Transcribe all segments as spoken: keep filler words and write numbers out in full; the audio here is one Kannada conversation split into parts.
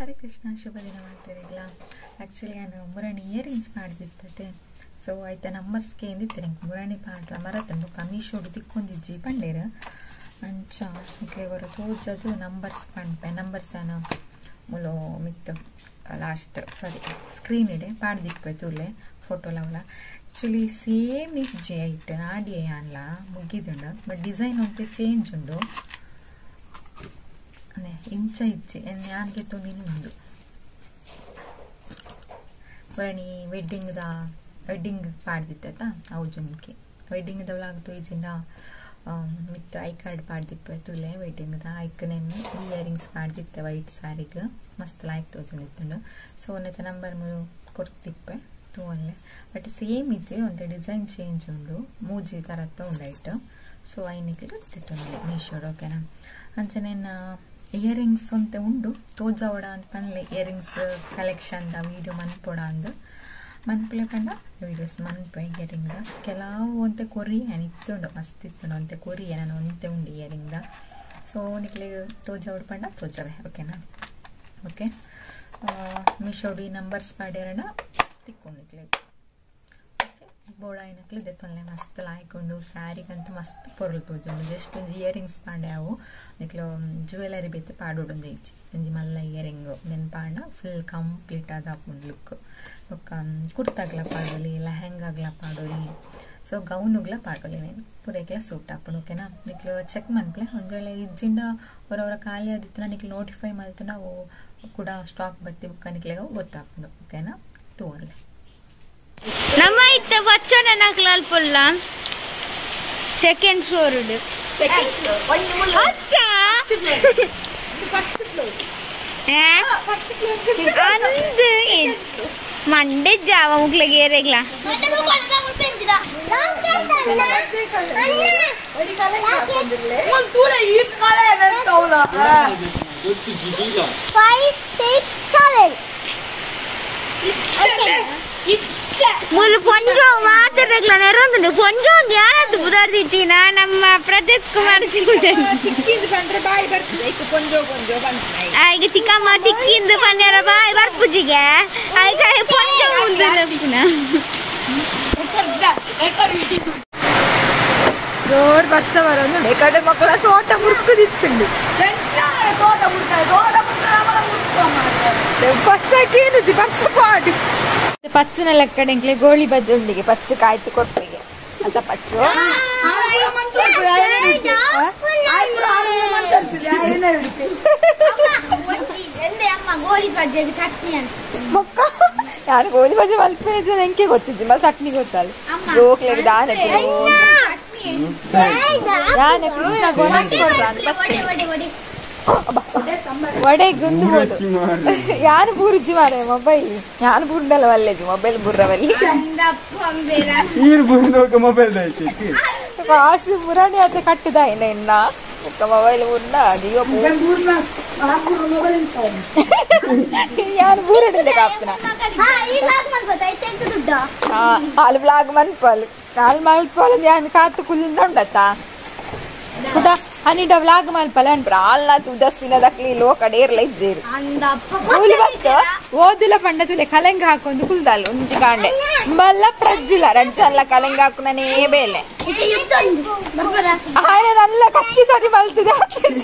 Hare Krishna, Shubha Dina ಮಾಡ್ತಿರಲಿಲ್ಲ. ಆ್ಯಕ್ಚುಲಿ ನಾನು ಮುರಾಣಿ ಇಯರಿಂಗ್ಸ್ ಮಾಡ್ದಿತ್ತತೆ. ಸೊ ಆಯ್ತಾ ನಂಬರ್ಸ್ಗೆ ಎಂದಿತ್ತು ಮುರಾಣಿ ಪಾಡ್ರ ಮರತಂದು ಮೀಶೋಡು ತಿಕ್ಕೊಂಡಿಜ್ಜಿ ಪಂಡೇರ ಅಂಚ ಇಟ್ಲೆ ಹೊರ ತೋಜದು ನಂಬರ್ಸ್ ಪಂಪೆ ನಂಬರ್ಸ್ ನಾನು ಮುಲೋ ಮಿತ್ತು ಲಾಸ್ಟ್ ಸಾರಿ ಸ್ಕ್ರೀನ್ ಇಡೆ ಪಾಡ್ದಿಪ್ಪೆ ತುಲೆ ಫೋಟೋಲವಳ ಆ್ಯಕ್ಚುಲಿ ಸೇಮ್ ಇಜ್ಜಿ ಆಯ್ತು ನಾಡಿ ಅಲ್ಲ ಮುಗಿದುಂಡು ಬಟ್ ಡಿಸೈನ್ ಒಂತೆ ಚೇಂಜ್ ಉಂಡು ಅದೇ ಇಂಚ ಇಜ್ಜಿ ಯಾನ್ಗೆ ತುಂಡಿನ ಉಂಡು ಬರಣಿ ವೆಡ್ಡಿಂಗ್ದ ವೆಡ್ಡಿಂಗ್ ಪಾಡ್ದಿತ್ತ ಅವು ಜುಮ್ಕಿ ವೆಡ್ಡಿಂಗ್ದ ವ್ಲಾಗ್ ತೋಜಿಂದ ಮಿತ್ ಐ ಕಾರ್ಡ್ ಪಾಡ್ದಿಪ್ಪೆ ತುಲೆ ವೆಡ್ಡಿಂಗ್ದ ಐಕನೇನು ಇಯರಿಂಗ್ಸ್ ಪಾಡ್ದಿತ್ತೆ ವೈಟ್ ಸ್ಯಾರಿಗೆ ಮಸ್ತ್ ಲಾಯ್ಕ್ ತೋಜಿಂದಿತ್ತುಂಡು ಸೊ ಒಂದೈತೆ ನಂಬರ್ ಮೂರು ಕೊಡ್ತಿಪ್ಪೆ ತೂವಲ್ಲೇ ಬಟ್ ಸೇಮ್ ಇಜ್ಜಿ ಒಂದು ಡಿಸೈನ್ ಚೇಂಜ್ ಉಂಡು ಮೂಜಿ ಥರತ್ತ ಉಂಡಾಯ್ತು ಸೊ ಐನಿಗೆ ಗೊತ್ತಿತ್ತು ಮೀಶೋಡ್ ಓಕೆನಾ ಅಂಚನೇನು ಇಯರಿಂಗ್ಸ್ ಅಂತ ಉಂಡು ತೋಜಾವಡ ಅಂತ ಪನ್ಲೆ ಇಯರಿಂಗ್ಸ್ ಕಲೆಕ್ಷನ್ ವೀಡಿಯೋ ಮನ್ಪೊಡ ಅಂದು ಮನ್ಪಲೆ ಪಂಡ ವೀಡಿಯೋಸ್ ಮನ್ಪೆ ಇಯರಿಂಗ್ದ ಕೆಲವು ಅಂತೆ ಕೊರಿಯನ್ ಇತ್ತುಂಡು ಮಸ್ತ್ ಇತ್ತುಂಡು ಅಂತೆ ಕೊರಿಯನ್ ನಾನು ಒಂತೆ ಉಂಡು ಇಯರಿಂಗ್ದ ಸೊ ನಿಕ್ಲೆ ತೋಜಾವಡ ಪಂಡ ತೋಜವೆ ಓಕೆನಾ ಓಕೆ ಮೀಶೋಡಿ ನಂಬರ್ಸ್ ಪಾಡ್ಯಾರಣ ತಿಕ್ಕೊಂಡಿಕ್ಲೆ ಬೋಡ ಏನಕ್ಲೆ ದೆತ್ತೊಲ್ಲೆ ಮಸ್ತ್ ಲಾಯ್ಕೊಂಡು ಸ್ಯಾರಿಗಂತೂ ಮಸ್ತ್ ಪೊರ್ಲು ತೋಜುಂಡು ಜಸ್ಟ್ ಒಂಜಿ ಇಯರಿಂಗ್ಸ್ ಪಾಡ್ಯಾವು ನಿಕ್ಲು ಜ್ಯುವೆಲರಿ ಬೇತೆ ಪಾಡೋಡೊಂದು ಇಜ್ಜಿ ಒಂಜಿ ಮಲ್ಲ ಇಯರಿಂಗ್ ನೆನ್ ಪಾಂಡ ಫುಲ್ ಕಂಪ್ಲೀಟ್ ಆದ ಆಪುಂಡು ಲುಕ್ ಒಕ್ಕ ಕುರ್ತಾಗ್ಲ ಪಾಡೋಲಿ ಲೆಹೆಂಗಾಗ್ಲ ಪಾಡೋಲಿ ಸೊ ಗೌನುಗ್ಲ ಪಾಡೋಲಿ నేను ಪೂರೈಕ್ಲ ಸೂಟ್ ಆಪುಂಡು ಓಕೆನಾ ನಿಕ್ಲು ಚೆಕ್ ಮನ್ಪ್ಲೆ ಒಂಜೊಳ್ಳೆ ಇಜ್ಜಿಂಡ ಹೊರವರ ಖಾಲಿ ಆದಿತ್ತು ನಿಕ್ಲು ನೋಟಿಫೈ ಮಲ್ತು ನಾವು ಕೂಡ ಸ್ಟಾಕ್ ಬತ್ತಿ ಬುಕ್ಕ ನಿಕ್ಲೆಗ ಗೊತ್ತಾಪುಂಡು ಓಕೆನಾ ತೋರ್ಲೆ ನಮ್ಮ ಇತ್ತ ಬಚ್ಚನ ನಕ್ಲಾಲ್ ಪುಲ್ಲ ಸೆಕೆಂಡ್ ಫ್ಲೋರ್ ಉಡು ಸೆಕೆಂಡ್ ಫ್ಲೋರ್ ಒಂದು ಮುಲ್ಲ ಅಚ್ಚ ಫಸ್ಟ್ ಫ್ಲೋರ್ ಏ ಫಸ್ಟ್ ಫ್ಲೋರ್ ಅಂದು ಮಂಡೆ ಜಾವ ಮುಕ್ಲೆಗೆ ಏರೆಗ್ಲ ಮಂಡೆ ಪಡದ ಮುಳ್ಪೆಂದಿದ ನಾನ್ ಕೇಳ್ತಾನ ಒಡಿ ಕಾಲ ಹಾಕೊಂಡಿರ್ಲೆ ಒಂದು ತೂಲೆ ಈ ಕಾಲ ಏನಂತವಲ ಗೊತ್ತು ಜಿಜಿಗ five six seven ಮುಲು ಪೊಂಜೋ ಮಾತಾಡಕ್ಲ ನೆರೊಂದು ಪೊಂಜೋ ಯಾರದ್ದು ಬುದಾರ್ದಿತ್ತೀನ ನಮ್ಮ ಪ್ರದೀಪ್ ಕುಮಾರ್ ಚಿಕ್ಕಿಂದು ಬಂದ್ರೆ ಬಾಯಿ ಬರ್ತದೆ ಈಗ ಪೊಂಜೋ ಪೊಂಜೋ ಬಂತ ಈಗ ಚಿಕ್ಕಮ್ಮ ಚಿಕ್ಕಿಂದು ಪನ್ಯಾರ ಬಾಯಿ ಬರ್ಪುಜಿಗೆ ಈಗ ಪೊಂಜೋ ಮುಂದೆ ಜೋರ್ ಬಸ್ಸ ಬರೋದು ಕಡೆ ಮಕ್ಕಳ ತೋಟ ಮುರ್ಕುದಿತ್ತುಂಡು ತೋಟ ಮುರ್ಕಾಯ ತೋಟ ಬಸ್ಸಕ್ಕೇನು ಬಸ್ಸ ಪಾಡು ಪಚ್ಚನ ಲೆಕ್ಕಡೆಂಕ್ಲೆ ಗೋಳಿ ಬಜ್ಜೊಂದಿಗೆ ಪಚ್ಚು ಕಾಯ್ತು ಕೊಟ್ಟಿಗೆ ಅಂತ ಪಚ್ಚು ಯಾರು ಗೋಳಿ ಬಜ್ಜಿ ಮಲ್ಪ ಎಂಕೆ ಗೊತ್ತಿದ್ದಿ ಮಲ್ ಚಟ್ನಿ ಗೊತ್ತಲ್ಲ ಜೋಕ್ಲೆ ದಾನ ವಡೆ ಗುಂದು ಯಾರು ಬೂರ್ಜಿ ಮಾರೆ ಮೊಬೈಲ್ ಯಾರು ಬುರ್ಡಲ್ಲ ವಲ್ಲೆಜಿ ಮೊಬೈಲ್ ಬುರ್ರವಲ್ಲಿ ಕಾಸು ಮುರಾಣಿ ಆದ್ರೆ ಕಟ್ಟದ ಇಲ್ಲ ಇನ್ನ ಮೊಬೈಲ್ ಬುರ್ಡ ಅದಿಯೋ ಯಾರು ಬೂರಡಿಂದ ಕಾಪ್ತನ ಅಲ್ಲಿ ಬ್ಲಾಗ್ ಮನ್ಪಲ್ ಅಲ್ಲಿ ಮಲ್ಪಲ್ ಯಾನ್ ಕಾತು ಕುಲ್ಲಿಂದ ಉಂಡತ್ತಾ ಪುಟ ಅನಿಡ ವ್ಲಾಗ್ ಮಲ್ಪಲ್ಲ ಅನ್ಪ್ರ ಅಲ್ಲ ತುದಸ್ಸಿನ ದಕ್ಲಿ ಲೋಕ ಡೇರ್ಲ ಇಜ್ಜೇರು ಕೂಲಿ ಬತ್ತ ಓದಿಲ್ಲ ಪಂಡ ತುಲೆ ಕಲೆಂಗ ಹಾಕೊಂಡು ಕುಲ್ದಲ್ಲ ಒಂಜಿ ಕಾಂಡೆ ಬಲ್ಲ ಪ್ರಜ್ಜುಲ ರಜ್ಜಲ್ಲ ಕಲೆಂಗ ಹಾಕುನೇ ಬೇಲೆ ಆಯ್ನ ನಲ್ಲ ಕಕ್ಕಿ ಸರಿ ಮಲ್ತಿದೆ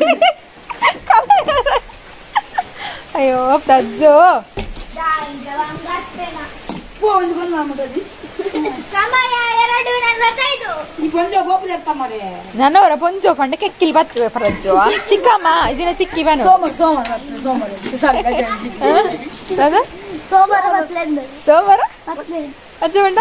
ಅಯ್ಯೋ ಪ್ರಜ್ಜು ನನ್ನವರ ಪೊಂಜೋ ಪಂಡ ಕೆಕ್ಕಿಲ್ ಬರ್ತವೆ ಪ್ರಜ್ಜೋ ಚಿಕ್ಕಮ್ಮ ಇದನ್ನ ಚಿಕ್ಕಿ ಬನ ಸೋಮವಾರ ಅಜ್ಜ ಬಂಡ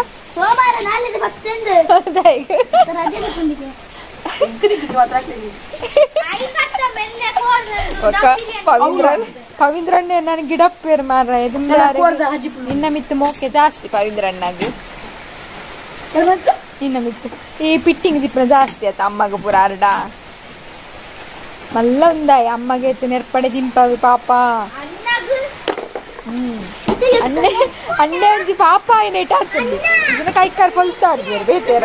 ಪವಿಂದ್ರಣ್ಣ ನನ್ ಗಿಡಪ್ಪೇರು ಮಾರ ಇನ್ನ ಮಿತ್ತು ಮೋಕೆ ಜಾಸ್ತಿ ಪವಿಂದ್ರಣ್ಣಗೆ ಇನ್ನ ಮಿತ್ತು ಈ ಪಿಟ್ಟಿಂಗ್ ದಿಪ್ಪನ ಜಾಸ್ತಿ ಆಯ್ತು ಅಮ್ಮಗ ಪೂರ ಅರ್ಡ ಮಲ್ಲ ಉಂದಾಯಿ ಅಮ್ಮಗೆ ನೆರ್ಪಡೆ ದಿಂಪವಿ ಪಾಪ ಹ್ಮ್ ಅಂಡೆ ಅಂಡೆ ಒಂಜಿ ಪಾಪ ಏನ ಇಟ್ಟ ಹಾಕ್ತಂಡಿ ಇದನ್ನ ಕೈ ಕಾರ್ ಕೊಲ್ತಾ ಇರ್ಬೇರು ಬೇತೇರ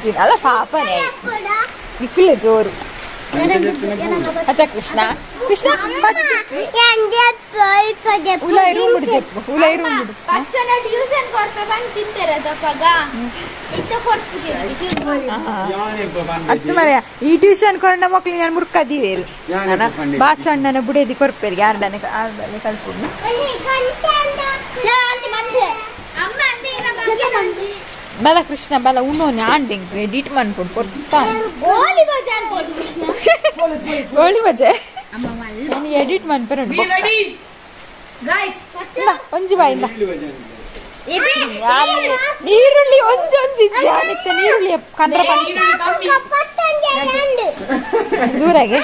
ಪಚ್ಚಿನ ಅಲ್ಲ ಪಾಪನೇ ನಿಖಿಲ ಜೋರು ಅತ್ತ ಕೃಷ್ಣ ಕೃಷ್ಣ ಉಲಾಯಿ ರೂಮ್ ಬಿಡು చెప్పు ಉಲಾಯಿ ರೂಮ್ ಬಿಡು ಪಚ್ಚನ ಟ್ಯೂಷನ್ ಕೊಡ್ತಾ ಬಂದು ತಿಂತಾರೆ ದಪ್ಪಗ ಇತ್ತ ಕೊಡ್ತಿದ್ದೀರಿ ಅತ್ತ ಮರೆ ಈ ಟ್ಯೂಷನ್ ಕೊರನ ಮಕ್ಕಳಿಗೆ ನಾನು ಮುರ್ಕದಿವೇರು ಬಾಚಣ್ಣನ ಬುಡೇದಿ ಕೊರ್ಪೇರಿ ಯಾರ್ಡನೆ ಆರ್ಡನೆ ಕಲ್ಪುಡು ಅಮ್ಮ ಅಂದ್ರೆ ಏನ ಬಗ್ಗೆ ನಂದಿ ಬಲ ಕೃಷ್ಣ ಬಲ ಉಣ್ಣೋನೆ ಆಂಡಿಂಗ್ ಎಡಿಟ್ ಮಾಡ್ಕೊಂಡು ಕೊಡ್ತಾ ಗೋಲಿ ಬಜಾರ್ ಗೋಲಿ ಕೃಷ್ಣ ಗೋಲಿ ಬಜೆ ಅಮ್ಮ ಮಲ್ಲ ನಾನು ಎಡಿಟ್ ಮಾಡ್ಬರ ಗೈಸ್ ಒಂಜಿ ಬಾಯಿಂದ ನೀರುಳ್ಳಿ ಒಂಜಿ ಒಂಜಿ ಜಾನಿತ್ತ ನೀರುಳ್ಳಿ ಕಂದ್ರ ದೂರಾಗೆ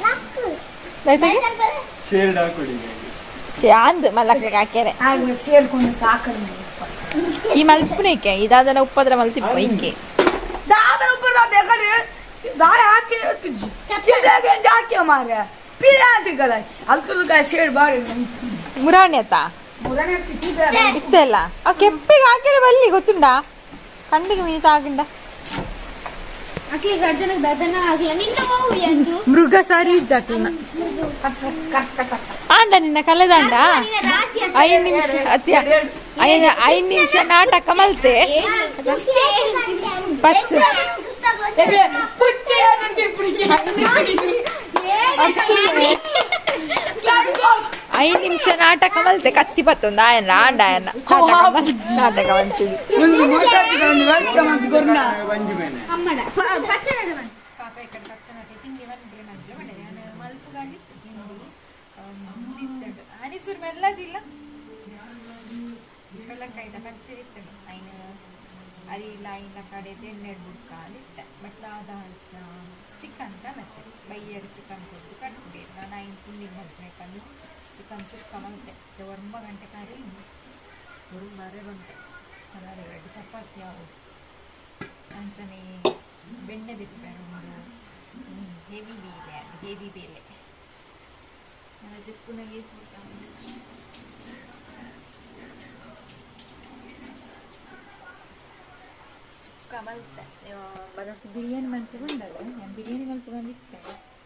ಅಂದ್ ಮಲ್ಲಕ್ಲಿಗೆ ಹಾಕ್ಯಾರೆ ಸೇರ್ಕೊಂಡು ಸಾಕಲ್ಲ ಈ ಮಲ್ಪನೇಕೆ ಇದಾದನ ಉಪ್ಪದ್ರ ಮಲ್ತಿಪ್ಪ ಹಿಂಗೆ दादा ऊपर ना देखा रे दारे आके तुझी किधर जाके हमारे पिरांती गला अल्तुल का शेर बार ಮುರಾಣಿ ಆತ मुराने किधर ಇತ್ತಲ್ಲ ಆ ಕೆಪ್ಪಿಗೆ ಹಾಕಿದ್ರೆ ಬಲ್ಲಿ ಗೊತ್ತುಂಡಾ ಕಣ್ಣಿಗೆ ಮೀನು ತಾಗಿಂಡ ಆಕೆ ಗರ್ದನಕ್ಕೆ ದದನ ಆಗಲ್ಲ ನಿನ್ನ ಹೋಗಿ ಅಂತು ಮೃಗ ಸಾರಿ ಜಾಕಿನ ಆಂಡ ನಿನ್ನ ಕಲೆದಾಂಡ ಐದು ನಿಮಿಷ ಅತ್ಯ ಐದು ಐದು ನಿಮಿಷ ನಾಟಕ ಮಲ್ತೆ ಪಚ್ಚು पुच्चे आनंदी पुड़ी ಐದು ನಿಮಿಷ ನಾಟಕ ಮಲ್ತೆ ಕತ್ತಿ ಪತ್ತೊಂದು ಆಯನ ಆಂಡ ಆಯನ ನಾಟಕ ಮಲ್ತೀವಿ ಒಂದು ಮಾತಾಡ್ತಿದ್ದ ಒಂದು ವ್ಯವಸ್ಥೆ ಮಾಡಿ ಕೊರ್ನಾ ಅಮ್ಮಡ ಪಚ್ಚನ ಪಾಪ ఇక్కడ పచ్చన టింగి వన్ మంచి మండే నేను మల్పు గండి తిండి తిండు అని చూరు మెల్లదిಲ್ಲ ಬೆಲ್ಲಕಾಯ್ದ ಕಚ್ಚರಿತ್ತದು ಐನ ಅರಿಲ್ಲ ಐನ ಕಡೆ ಎಣ್ಣೆಡ್ ಬುಡ್ಕ ಅದಿಟ್ಟ ಬಟ್ ಅದ ಚಿಕನ್ ಮತ್ತೆ ಬೈಯರ್ ಚಿಕನ್ ಕೊಟ್ಟು ಕಟ್ಬೇಕು ನಾನು ಐನು ತಿಂಡಿ ಮಾಡ್ಬೇಕಂದು ಚಿಕನ್ ಸುಕ್ಕ ಮಲ್ತೆ ಒಂಬ ಗಂಟೆ ಕರಿ ಒಂಬರೆ ಗಂಟೆ ಅದಾರೆ ಎರಡು ಚಪಾತಿ ಅವು ಅಂಚನೆ ಬೆಣ್ಣೆ ಬಿತ್ತಬೇಡ ಒಂದು ಹೆವಿ ಬೇಳೆ ಹೆವಿ ಬೇಳೆ ನನ್ನ ಚಿಕ್ಕುನಾಗೆ ಸುಕ್ಕ ಮಲ್ತೆ ಬರೋಷ್ಟು ಬಿರಿಯಾನಿ ಮಲ್ಪುಗೊಂಡಲ್ಲ ನಾನು ಬಿರಿಯಾನಿ ಮಲ್ಪುಗೊಂಡಿದ್ದೆ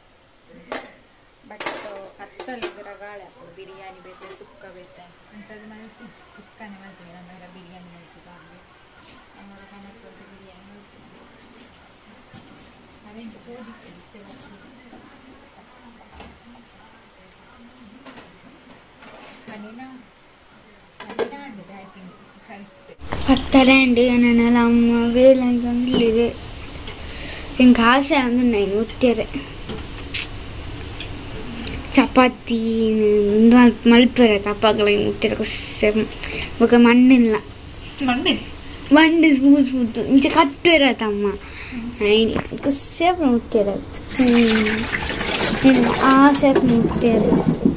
ಬಟ್ ಕತ್ತಲ್ಲಿ ಇದರ ಗಾಳಿ ಹಾಕೋದು ಬಿರಿಯಾನಿ ಬೇತೆ ಸುಕ್ಕ ಬೇತೆ ಅಂಚದು ಮಲ್ತೀನಿ ಸುಕ್ಕನೆ ಮಲ್ತೀನಿ ನಮ್ಮ ಬಿರಿಯಾನಿ ಮಲ್ತಿದ್ದಾಗಲಿ ನಮ್ಮ ಕಮರ್ಕೊಂಡು ಬಿರಿಯಾನಿ ಮಲ್ತೀನಿ ಅದೇಂಟು ಹೋಗಿತ್ತು ಕನಿನಾ ಕನಿನಾ ಅಂಡಿದೆ ಹ್ಯಾಪಿಂಗ್ ಕರೆಕ್ಟ್ పత్తలేండి నేను అమ్మ వేలంగా లేదు ఇంకా ఆశ ఉన్నాయి ముట్టారు చపాతి మలిపారు తప్పగల ముట్టారు కొద్దిసేపు ఒక మన్నిలా ಮಂಡಿ వండి స్మూత్ స్మూత్ ఇంకా కట్టారు అమ్మ కొద్దిసేపు ముట్టారు ఆసేపు ముట్టారు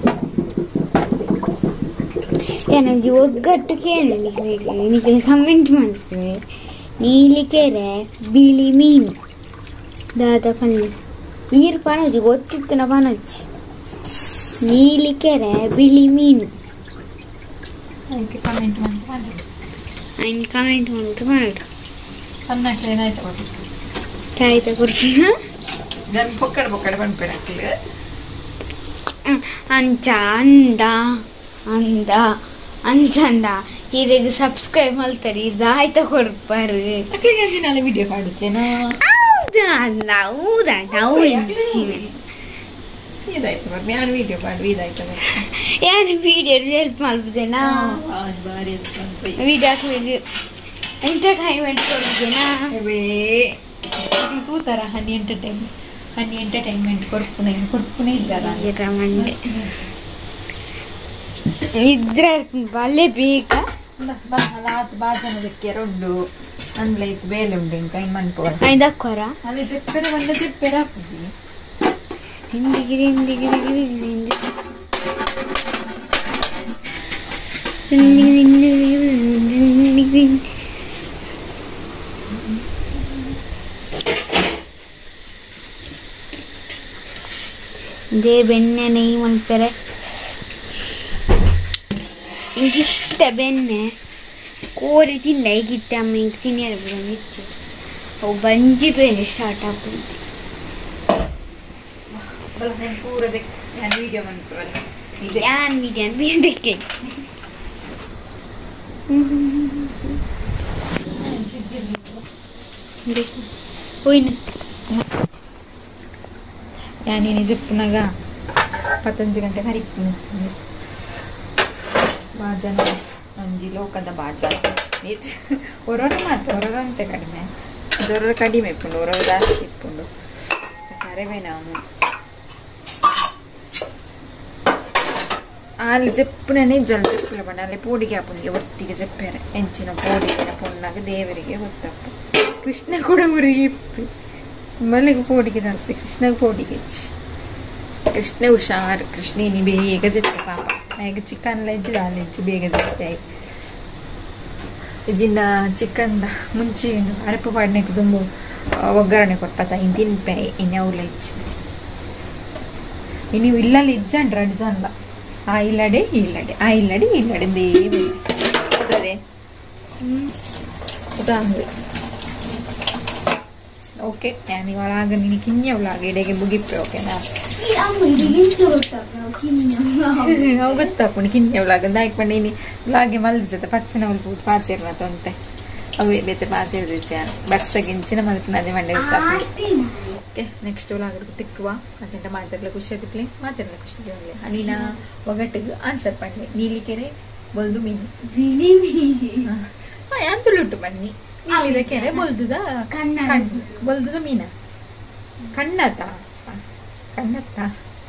ನನಗೆ ಒಗ್ಗಟ್ಟಕ್ಕೆ ನಿನಗೆ ಕಮೆಂಟ್ ಮಾಡ್ತೇವೆ ನೀಲಿಕೆರೆ ಬಿಳಿ ಮೀನು ದಾದ ಪಲ್ಯ ನೀರು ಪಣಜಿ ಗೊತ್ತಿತ್ತು ನಾ ಪಣಜಿ ನೀಲಿಕೆರೆ ಬಿಳಿ ಮೀನು ಅದಕ್ಕೆ ಕಮೆಂಟ್ ಮಾಡಿ ఆయన ಕಮೆಂಟ್ ಮಾಡ್ಬಿಟ್ಟು ಮಾಡು ಅನ್ನಕ್ಕೆ ಏನಾಯ್ತು ಆಯ್ತಾ ಕೊಡ್ತೀನ ಗನ್ ಪೊಕ್ಕಡೆ ಪೊಕ್ಕಡೆ ಬಂದ್ಬಿಡಕ್ಲಿ ಅಂಚ ಅಂದ ಅಂದ ಅಂಚಂಡ ಇದಕ್ಕೆ ಸಬ್ಸ್ಕ್ರೈಬ್ ಮಾಡ್ತಾರೆ ಇದು ಆಯ್ತಾ ಕೊಡ್ಬಾರು ಅಕ್ಕಳಿಗೆ ದಿನಾಲ ವಿಡಿಯೋ ಮಾಡುತ್ತೇನೋ ಹೌದಾ ಅಲ್ಲ ಹೌದಾ ನಾವು ಇದಾಯ್ತು ಬರ್ರಿ ನಾನು ವಿಡಿಯೋ ಮಾಡಿ ಇದಾಯ್ತು ಏನು ವಿಡಿಯೋ ಹೆಲ್ಪ್ ಮಾಡ್ಬೋದೇನಾ ವಿಡಿಯೋ ವಿಡಿಯೋ ಎಂಟರ್ಟೈನ್ಮೆಂಟ್ ಕೊಡ್ಬೋದೇನಾ ತೂ ತರ ಹನಿ ಎಂಟರ್ಟೈನ್ ಹನಿ ಎಂಟರ್ಟೈನ್ಮೆಂಟ್ ಕೊರ್ಪುನೆ ಕೊರ್ಪುನೆ ಇದ್ದಾರ ಮಂಡೆ ಇದ್ರೆ ಬಲ್ಲೆ ಬೇಗ ಹಲಾತ್ ಬಾಜನದಕ್ಕೆ ರೊಡ್ಡು ಅಂದ್ಲೈತ್ ಬೇಲೆ ಉಂಡು ಇಂಕ ಇನ್ ಮನ್ಪೋರ ಐದಕ್ಕೋರ ಅಲ್ಲಿ ಜೆಪ್ಪೆರ ಬಂದ ಜೆಪ್ಪೆರ ಹಾಕುಜಿ ಹಿಂದಿಗಿರಿ ಹಿಂದಿಗಿರಿ ಹಿಂದಿ ಹಿಂದಿಗಿರಿ ಇದೇ ಬೆಣ್ಣೆ ನೆಯ್ಯಿ ಮಲ್ಪೆರೆ ಇಂಕಿಷ್ಟ ಬೆಣ್ಣೆ ಕೋರಿ ತಿಂದ ಈಗಿಟ್ಟ ಅಮ್ಮ ಹಿಂಗೆ ತಿನ್ನಿಯರ ಬಿಡ ಮಿಚ್ಚು ಬಂಜಿ ಪೇನೆ ಸ್ಟಾರ್ಟ್ ಆಗ್ಬಿಡ್ತಿ ಪೂರದೆ ವಿಡಿಯೋ ಮಾಡ್ಕೊಳ್ಳ ಯಾನ್ ಮೀಡಿಯನ್ ಬೇಡಕ್ಕೆ ಹೋಯ್ನ ಯಾನೇನೆ ಜಪ್ಪನಾಗ ಪತ್ತೊಂದು ಗಂಟೆ ಹರಿಕ್ತೀನಿ ಬಾಜನ ಅಂಜಿ ಲೋಕದ ಬಾಜ ಹೊರರ ಮಾತ್ರ ಹೊರರ ಅಂತೆ ಕಡಿಮೆ ದೊರ ಕಡಿಮೆ ಇಪ್ಪುಂಡು ಹೊರರ ಜಾಸ್ತಿ ಇಪ್ಪುಂಡು ಕರೆವೆ ನಾವು ಅಲ್ಲಿ ಜಪ್ಪನೇ ಜಲ್ ಜಪ್ಪಲ ಬಣ್ಣ ಅಲ್ಲಿ ಪೋಡಿಗೆ ಹಾಪುಂಗೆ ಒತ್ತಿಗೆ ಜಪ್ಪೇರೆ ಎಂಚಿನ ಪೋಡಿಗೆ ಪೊಣ್ಣಾಗ ದೇವರಿಗೆ ಗೊತ್ತಪ್ಪು ಕೃಷ್ಣ ಕೂಡ ಊರಿಗೆ ಇಪ್ಪು ಮಲ್ಲಿಗೆ ಪೋಡಿಗೆ ಜಾಸ್ತಿ ಕೃಷ್ಣಗೆ ಪೋಡಿಗೆ ಕೃಷ್ಣ ಹುಷಾರು ಕೃಷ್ಣೇನಿ ಬೇಗ ಜತ್ತೆ ಪಾಪ ಈಗ ಚಿಕನ್ ಎಲ್ಲ ಇದ್ದಿಲ್ಲ ಅಲ್ಲಿ ಇಜ್ಜಿ ಬೇಗ ಜತ್ತೆ ಇಜಿಂದ ಚಿಕನ್ದ ಮುಂಚೆ ಅರಪು ಪಾಡ್ನೆಗೆ ತುಂಬ ಒಗ್ಗರಣೆ ಕೊಟ್ಪತ್ತ ಇನ್ನು ತಿನ್ಪೆ ಇನ್ಯಾವುಲ್ಲ ಇಜ್ಜಿ ನೀವು ಇಲ್ಲಲ್ಲಿ ಇಜ್ಜಂಡ್ರ ಅಡ್ಜಂದ ಆ ಇಲ್ಲಡೆ ಇಲ್ಲಡೆ ಆ ಇಲ್ಲಡೆ ಇಲ್ಲಡೆ ದೇವಿ ಅದೇ ಓಕೆ ನಾನು ಇವಾಗ ನಿನಗೆ ಕಿನ್ಯ ವ್ಲಾಗ್ ಇಡೆಗೆ ಮುಗಿಪ್ಪೆ ಓಕೆನಾ ಅವು ಗೊತ್ತಾಪುಣಿ ಕಿನ್ಯ ವ್ಲಾಗ್ ಅಂತ ಹಾಕ್ಕೊಂಡು ನೀನು ವ್ಲಾಗೆ ಮಲ್ಜತೆ ಪಚ್ಚನ ಹೊಲ್ಬೋದು ಪಾಸೇರ್ ಮಾತು ಅಂತೆ ಅವೇ ಬೇತೆ ಪಾಸೇರ್ ಬರ್ಸಗಿಂಚಿನ ಮಲ್ಪನ ಅದೇ ಮಂಡೆ ಓಕೆ ನೆಕ್ಸ್ಟ್ ವ್ಲಾಗ್ ತಿಕ್ಕುವ ಅದಂಟ ಮಾತಾಡ್ಲ ಖುಷಿ ಆದಿಪ್ಲಿ ಮಾತಾಡ್ಲ ಖುಷಿ ಆಗಿ ಅನಿನ ಒಗಟ್ಟಿಗೆ ಆನ್ಸರ್ ಪಡ್ಲಿ ನೀಲಿಕೆರೆ ಬೊಲ್ದು ಮೀನು ಯಾಂತುಳುಟ್ಟು ಬನ್ನಿ ನೀಲಿಕೆರೆ ಬೊಲ್ದುದ ಬೊಲ್ದುದ ಮೀನ ಕಣ್ಣತ್ತ ಕಣ್ಣತ್ತ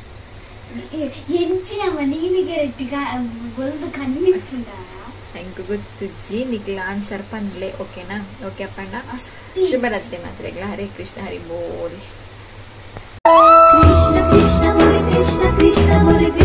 ಎಂಚಿನ ನೀಲಿಗೆರೆಟ್ಟಿ ಬೊಲ್ದು ಕಣ್ಣಿತ್ತುಂಡ ಹೆಂಗ ಗೊತ್ತಿಜ್ಜಿ ನಿಕ್ಲ ಆನ್ಸರ್ ಪನ್ಲೆ ಓಕೆನಾ ಓಕೆ ಅಪ್ಪಣ್ಣ ಶುಭರಾತ್ರಿ ಮಾತ್ರೆಗಳ ಹರೇ ಕೃಷ್ಣ ಹರಿ ಬೋಲ್ ಕೃಷ್ಣ ಕೃಷ್ಣ ಮುರಿ ಕೃಷ್ಣ ಕೃಷ್ಣ ಮುರಿ